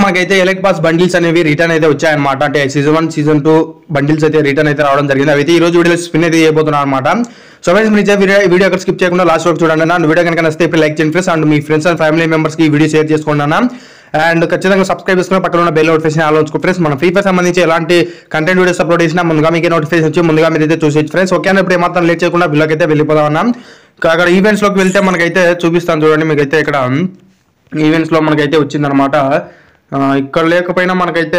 మనకైతే elite pass bundles అనేవి return అయితే వచ్చాయన్నమాట. అంటే సీజన్ 1 సీజన్ 2 బండిల్స్ అయితే రిటర్న్ అయితే రావడం జరిగింది. అయితే ఈ రోజు వీడియోలో స్పిన్ అయితే చేయబోతున్నాను అనమాట. సో ఫ్రెండ్స్ మీరు వీడియో అక్కడ స్కిప్ చేయకుండా లాస్ట్ వరకు చూడండి అన్న. వీడియో కనుక నచ్చితే ఇప్పుడు లైక్ చేయండి ఫ్రెండ్స్, అండ్ మీ ఫ్రెండ్స్ అండ్ ఫ్యామిలీ మెంబర్స్ కి ఈ వీడియో షేర్ చేసుకోండి అన్న. అండ్ ఖచ్చితంగా సబ్స్క్రైబ్ చేసుకుని పక్కన ఉన్న బెల్ నోటిఫికేషన్ ఆల్ ఉంచుకో ఫ్రెండ్స్. మన ఫ్రీ ఫైర్ సంబంధించి ఎలాంటి కంటెంట్ వీడియోస్ అప్లోడ్ చేసినా ముందుగా మీకు నోటిఫికేషన్ వచ్చి ముందుగా మీరు అయితే చూసేయచ్చు ఫ్రెండ్స్. ఓకే ఇప్పుడు ఏమాత్రం లేట్ చేయకుండా వీళ్ళకి అయితే వెళ్ళిపోదాం అన్న. అక్కడ ఈవెంట్స్ లోకి వెళ్తే మనకైతే చూపిస్తాను చూడండి. మీకైతే ఇక్కడ ఈవెంట్స్ లో మనకైతే వచ్చిందనమాట. ఇక్కడ లేకపోయినా మనకైతే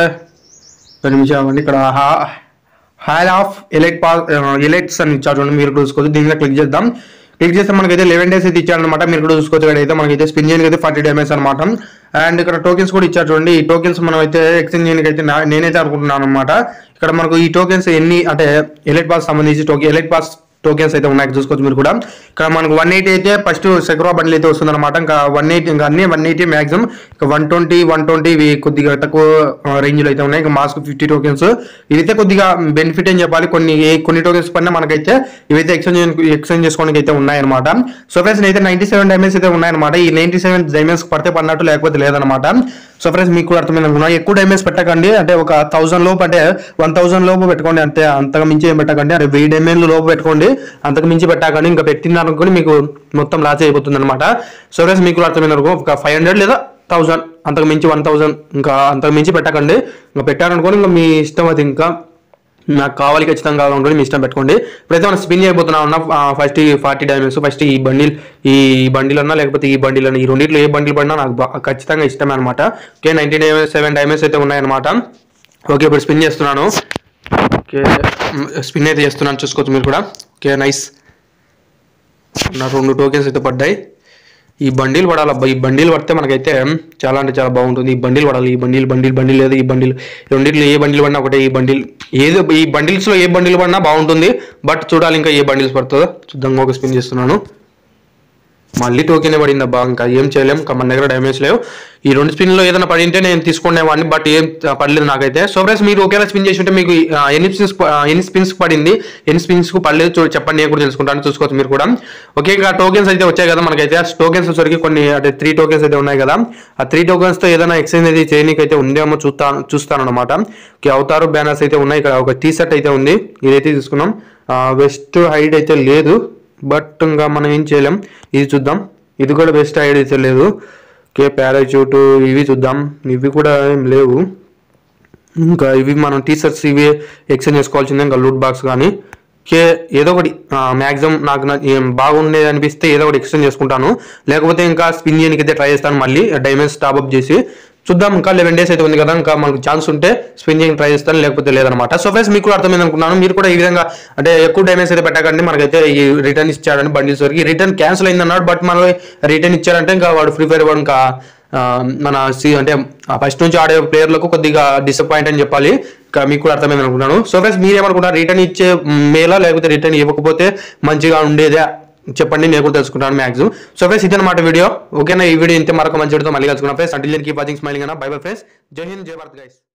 2 నిమిషాలు అండి. ఇక్కడ హాల్ ఆఫ్ ఎలైట్స్ అని ఇచ్చారు చూడండి, మీరు చూసుకోవచ్చు. దీని మీద క్లిక్ చేద్దాం. క్లిక్ చేస్తే మనకైతే 11 days అయితే ఇచ్చారనమాట. మీరు కూడా చూసుకోవచ్చు. ఇక్కడ అయితే మనకైతే స్పిన్ చేయడానికి అయితే 40 డ్యామేజ్ అనమాట. అండ్ ఇక్కడ టోకెన్స్ కూడా ఇచ్చారు చూడండి. ఈ టోకెన్స్ మనం అయితే ఎక్స్చేంజ్ చేయడానికి అయితే నేనైతే అనుకుంటున్నాను అనమాట. ఇక్కడ మనకు ఈ టోకెన్స్ ఎన్ని అంటే ఎలైట్ పాస్ సంబంధించి ఎలైట్ పాస్ టోకెన్స్ అయితే ఉన్నాయి చూసుకోవచ్చు మీరు కూడా. ఇక్కడ మనకు 180 అయితే ఫస్ట్ సెక్రో బండిల్ అయితే వస్తుంది అనమాట. ఇంకా 180 ఇంకా అన్ని 180 మ్యాక్సిమం. ఇంకా 120 ఇవి కొద్దిగా తక్కువ రేంజ్ లో అయితే ఉన్నాయి. ఇంకా మాస్క్ 50 టోకెన్స్ ఇవైతే కొద్దిగా బెనిఫిట్ అని చెప్పాలి. కొన్ని టోకెన్స్ పైన మనకైతే ఇవైతే ఎక్స్చేంజ్ చేసుకోవడానికి అయితే ఉన్నాయన్నమాట. సో ఫ్రెండ్స్ అయితే 97 డైమండ్స్ అయితే ఉన్నాయన్నమాట. ఈ 97 డైమండ్స్ పడితే పడినట్టు లేకపోతే లేదనమాట. సో ఫ్రెండ్స్ మీకు కూడా అర్థమైంది అనుకున్నా. ఎక్కువ డైమండ్స్ పెట్టకండి, అంటే ఒక 1000 లోపు అంటే 1000 లోపు పెట్టుకోండి, అంతే. అంతగా మించి ఏం పెట్టకండి. అంటే 1000 డైమండ్ల లోపు పెట్టుకోండి, అంతకు మించి పెట్టకండి. ఇంకా పెట్టినారనుకోని మీకు మొత్తం లాస్ అయిపోతుంది అనమాట. సో ఫ్రెండ్స్ మీకు అర్థమైంది అనుకో, ఒక 500 లేదా 1000 అంతకు మించి 1000 ఇంకా అంతకు మించి పెట్టకండి. ఇంకా పెట్టారనుకోని ఇంకా మీ ఇష్టం. అది ఇంకా నాకు కావాలి ఖచ్చితంగా కావాలనుకోండి మీ ఇష్టం పెట్టుకోండి. ఇప్పుడైతే మనం స్పిన్ చేయబోతున్నాం అన్న. ఫస్ట్ ఈ 40 డైమండ్స్, ఫస్ట్ ఈ బండిల్ అన్నా లేకపోతే ఈ బండిల్ అన్న, ఈ రెండింటిలో ఏ బండిల్ పడినా నాకు ఖచ్చితంగా ఇష్టమే అనమాట. ఓకే 97 డైమండ్స్ అయితే ఉన్నాయన్నమాట. ఓకే ఇప్పుడు స్పిన్ చేస్తున్నాను. ఓకే స్పిన్ అయితే చేస్తున్నాను చూసుకోవచ్చు మీరు కూడా. Okay nice. నా 2 టోకెన్స్ అయితే పడ్డాయి. ఈ బండిల్ పడాలబ్బా. ఈ బండిల్ పడితే మనకైతే చాలా అంటే చాలా బాగుంటుంది. ఈ బండిల్ పడాలి. ఈ బండిల్ లేదు, ఈ బండిల్ రెండింటిలో ఏ బండిల్ పడినా ఒకటే. ఈ బండిల్స్ లో ఏ బండిల్ పడినా బాగుంటుంది. బట్ చూడాలి ఇంకా ఏ బండిల్స్ పడుతుందో చూద్దాం. ఒక స్పిన్ చేస్తున్నాను. మళ్ళీ టోకెన్ పడిందబ్బా. ఇంకా ఏం చేయలేం, ఇంకా మన దగ్గర డ్యామేజ్ లేవు. ఈ 2 స్పిన్లో ఏదైనా పడింటే నేను తీసుకునేవాడిని, బట్ ఏం పడలేదు నాకైతే. సో ఫ్రెండ్స్ మీరు ఒకేలా స్పిన్ చేసి ఉంటే మీకు ఎన్ని స్పిన్స్ పడింది, ఎన్ని స్పిన్స్ కు పడలేదు చెప్పండి, నేను కూడా తెలుసుకుంటాను. చూసుకోవచ్చు మీరు కూడా. ఓకే ఇంకా టోకెన్స్ అయితే వచ్చాయి కదా మనకైతే. టోకెన్స్ వచ్చరికి కొన్ని అంటే 3 టోకెన్స్ అయితే ఉన్నాయి కదా. ఆ 3 టోకెన్స్ తో ఏదైనా ఎక్స్చేంజ్ అయితే చేయడానికి అయితే ఉందేమో చూస్తాను అనమాట. ఓకే అవతారు బ్యానర్స్ అయితే ఉన్నాయి. ఇక్కడ ఒక టీ షర్ట్ అయితే ఉంది, ఇదైతే తీసుకున్నాం. వెస్ట్ హైడ్ అయితే లేదు, బట్ ఇంకా మనం ఏం చేయలేం. ఇది చూద్దాం. ఇది కూడా బెస్ట్ హైడ్ అయితే లేదు. ఓకే పారాచూట్ ఇవి చూద్దాం. ఇవి కూడా ఏం లేవు. ఇంకా ఇవి మనం టీ షర్ట్స్ ఇవి ఎక్స్చేంజ్ చేసుకోవాల్సిందే. ఇంకా లూట్ బాక్స్ కానీ ఓకే ఏదో ఒకటి మ్యాక్సిమం నాకు బాగుండేది అనిపిస్తే ఏదో ఒకటి ఎక్స్చేంజ్ చేసుకుంటాను. లేకపోతే ఇంకా స్పిన్ చేయడానికి అయితే ట్రై చేస్తాను. మళ్ళీ డైమండ్స్ టాప్అప్ చేసి చూద్దాం. ఇంకా 11 days అయితే ఉంది కదా, ఇంకా మనకు ఛాన్స్ ఉంటే స్పిన్ చేయడానికి ట్రై చేస్తాను, లేకపోతే లేదనమాట. సో ఫ్రెండ్స్ మీకు కూడా అర్థమైంది అనుకున్నాను. మీరు కూడా ఈ విధంగా అంటే ఎక్కువ డైమండ్స్ అయితే పెట్టకండి. మనకైతే ఈ రిటర్న్ ఇచ్చాడని బండిల్స్ వరకు రిటర్న్ క్యాన్సిల్ అయింది అన్నాడు. బట్ మనం రిటర్న్ ఇచ్చారంటే ఇంకా వాడు ఫ్రీ ఫైర్ వాడు ఇంకా మన అంటే ఫస్ట్ నుంచి ఆడే ప్లేయర్లకు కొద్దిగా డిసప్పాయింట్ అని చెప్పాలి. ఇంకా మీకు కూడా అర్థమైంది అనుకున్నాను. సో ఫ్రెండ్స్ మీరేమనుకుంటారు, రిటర్న్ ఇచ్చే మేలా లేకపోతే రిటర్న్ ఇవ్వకపోతే మంచిగా ఉండేదే చెప్పండి, నేను కూడా తెలుసుకుంటాను మ్యాక్సిమం. సో ఫ్రెండ్స్ ఇదన్నమాట వీడియో. ఓకేనా, ఈ వీడియో ఇంతే. మరొక మంచి వీడియోతో మళ్ళీ కలుసుకున్నాం friends. Until then keep watching smiling అన్న. Bye bye friends. జై హింద్, జై భారత్ గైస్.